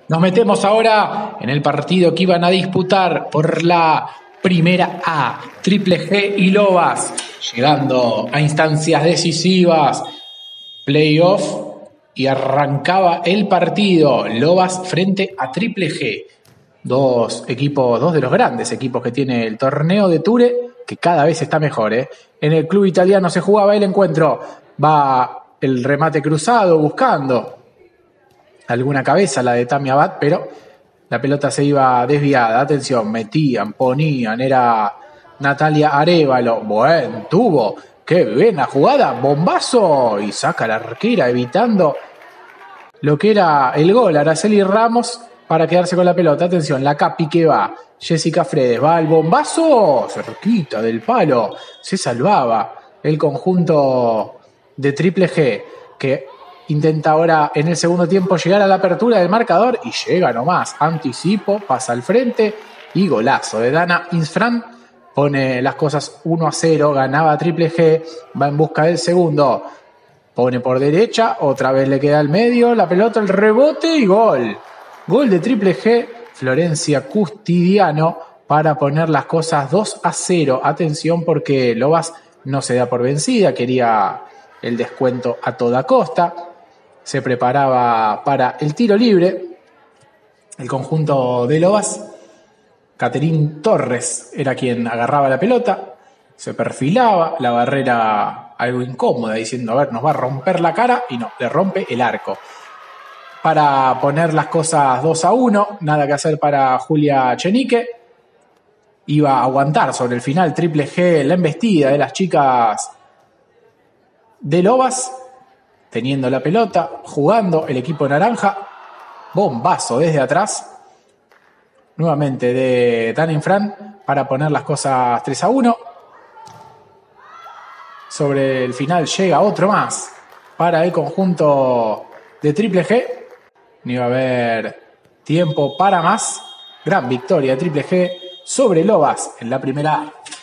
Nos metemos ahora en el partido que iban a disputar por la primera A, Triple G y Lobas, llegando a instancias decisivas, playoff, y arrancaba el partido, Lobas frente a Triple G. Dos de los grandes equipos que tiene el torneo de Ture, que cada vez está mejor. En el club italiano se jugaba el encuentro, va el remate cruzado buscando alguna cabeza, la de Tami Abad, pero la pelota se iba desviada. Atención, metían, ponían, era Natalia Arévalo. Buen tubo, qué buena jugada, bombazo, y saca la arquera evitando lo que era el gol. Araceli Ramos para quedarse con la pelota. Atención, la Capi que va, Jessica Fredes, va al bombazo, cerquita del palo, se salvaba el conjunto de Triple G, que intenta ahora en el segundo tiempo llegar a la apertura del marcador y llega nomás, anticipo, pasa al frente y golazo de Dana Insfran, pone las cosas 1-0, ganaba Triple G, va en busca del segundo, pone por derecha, otra vez le queda al medio, la pelota, el rebote y gol. Gol de Triple G, Florencia Custidiano, para poner las cosas 2-0. Atención porque Lobas no se da por vencida, quería el descuento a toda costa. Se preparaba para el tiro libre. El conjunto de Lobas, Caterín Torres era quien agarraba la pelota, se perfilaba, la barrera algo incómoda, diciendo, a ver, nos va a romper la cara, y no, le rompe el arco. Para poner las cosas 2-1, nada que hacer para Julia Chenique. Iba a aguantar sobre el final Triple G la embestida de las chicas de Lobas, teniendo la pelota, jugando el equipo naranja. Bombazo desde atrás, nuevamente de Dana Insfran, para poner las cosas 3-1. Sobre el final llega otro más para el conjunto de Triple G. No iba a haber tiempo para más. Gran victoria de Triple G sobre Lobas en la primera A.